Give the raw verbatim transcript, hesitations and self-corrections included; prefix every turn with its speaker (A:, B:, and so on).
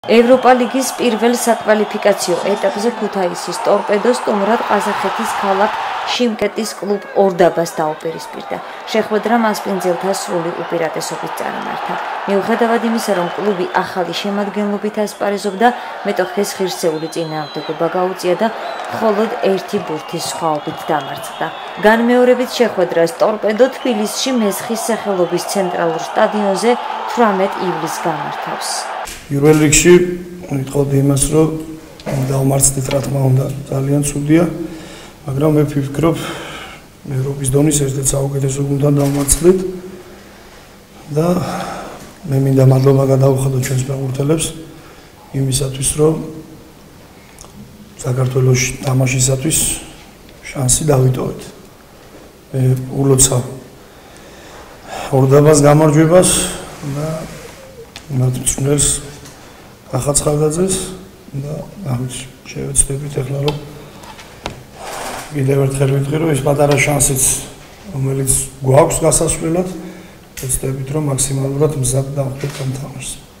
A: ევროპა ლიგის პირველ საკვალიფიკაციო ეტაპზე ქუთაისის ტორპედო სტუმრად ყაზახეთის ქალაქ შიმკეტის კლუბ ორდაბას დაუპირისპირდა. შეხვედრა მასპინძელთა სრული უპირატესობით წარმართა. მიუხედავად იმისა, რომ კლუბი ახალი შემადგენლობით ასპარეზობდა, მეტოქეს ღირსეული წინააღმდეგობა გაუწია და მხოლოდ ერთი ბურთის სხვაობით დამარცხდა. განმეორებით შეხვედრას ტორპედო თბილისში მესხის სახელობის ცენტრალურ სტადიონზე თვრამეტ ივლისს გამართავს.
B: პირველ რიგში ვიტყოდი იმას, რომ დავმარცხდით, რა თქმა უნდა, ძალიან ცუდია, მაგრამ მე ვფიქრობ, ევროპის დონის ერთ-ერთ საუკეთესო გუნდთან დავმარცხდით და მე მინდა მადლობა გადავუხადო ჩვენს ფეხბურთელებს იმისათვის, რომ საქართველოს თამაშისათვის შანსი დავიტოვეთ. მე ულოცავ ორდაბას გამარჯვებას და მათ მწვრთნელს ახაცხალდაძეს და ამით შევეცდებით ახლა რომ კიდევ ერთხელ ვიტყვი რომ ეს პატარა შანსიც რომელიც გვაქვს გასასვლელად ვეცდებით რომ მაქსიმალურად მზად დავხდეთ ამ თამაშს.